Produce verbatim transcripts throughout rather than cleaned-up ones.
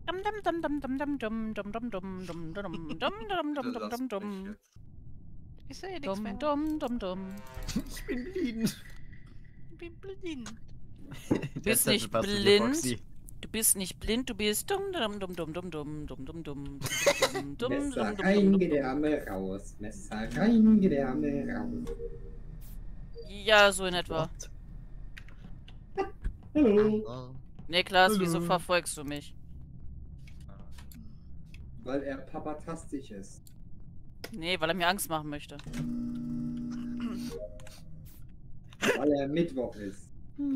Dum dum dum dum dum dum dum dum dum dum dum dum dum dum dum dum dum dum. Ich sehe nichts mehr. Dum dum dum dum. Ich bin blind. Ich bin blind. Du bist nicht blind. Du bist nicht blind, du bist dumm dum dum dum dum dum dum dum dum dum dum Messer rein, Gedärme raus. Messer rein, Gedärme raus. Ja, so in etwa. Hallo. Niklas, Hallo. wieso verfolgst du mich? Weil er papatastisch ist. Nee, weil er mir Angst machen möchte. Weil er Mittwoch ist.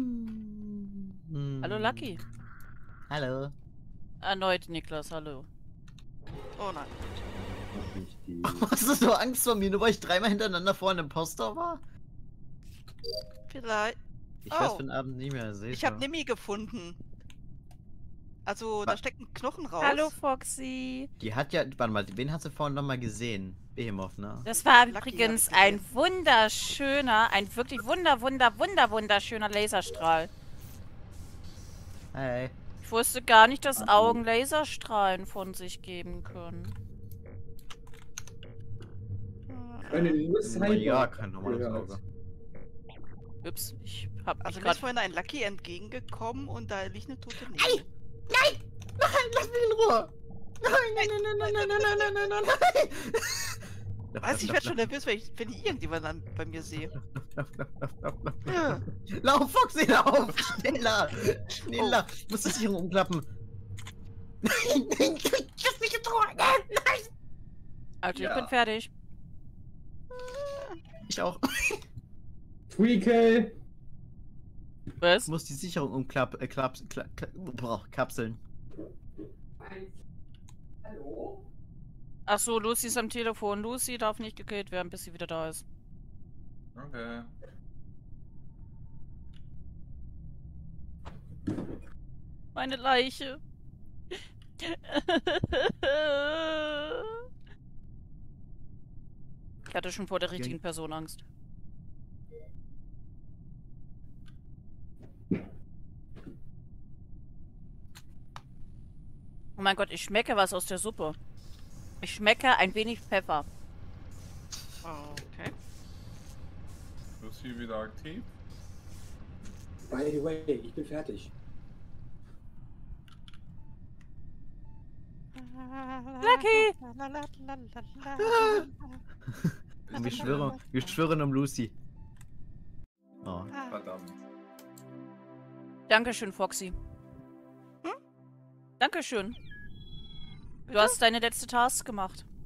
Hm. Hallo Lucky. Hallo. Erneut Niklas, hallo. Oh nein. Mach nicht die. Hast du so Angst vor mir, nur weil ich dreimal hintereinander vor einem Impostor war? Vielleicht. Ich weiß Oh. für den Abend nicht mehr. Sicher. Ich habe Nimi gefunden. Also, da steckt ein Knochen raus. Hallo Foxy. Die hat ja. Warte mal, wen hat sie vorhin nochmal gesehen? Behemoth, ne? Das war Lucky übrigens hab ich ein wunderschöner, ein wirklich wunder, wunder, wunder, wunderschöner Laserstrahl. Hey. Ich wusste gar nicht, dass Hallo. Augen Laserstrahlen von sich geben können. Eine Lust Ja, kein normales Auge. Ups, ich hab Also mich mir ist grad... vorhin ein Lucky entgegengekommen und da liegt eine tote Nimi. Ei! Nein! Nein, lass mich in Ruhe! Nein, nein, nein, nein, nein, nein, nein, nein, nein, nein, nein! Was? Ich werde schon nervös, wenn ich, wenn ich irgendjemanden dann bei mir sehe. Ja. Lauf, Foxy, lauf! Schneller! Schneller! Oh. Ich muss die Sicherung umklappen. Nein, nein, lass mich in Ruhe! Nein, nein! Also, Ja. ich bin fertig. Ich auch. Tweakel! Was? Ich muss die Sicherung umklappen. Äh, klaps, kla, kla, boah, kapseln. Hallo? Ach so, Lucy ist am Telefon. Lucy darf nicht gekillt werden, bis sie wieder da ist. Okay. Meine Leiche. Ich hatte schon vor der richtigen Person Angst. Oh mein Gott, ich schmecke was aus der Suppe. Ich schmecke ein wenig Pfeffer. Okay. Lucy wieder aktiv? By the way, ich bin fertig. Lucky! Wir schwören, wir schwören um Lucy. Oh. Verdammt. Dankeschön, Foxy. Hm? Dankeschön. Du Bitte? hast deine letzte Task gemacht.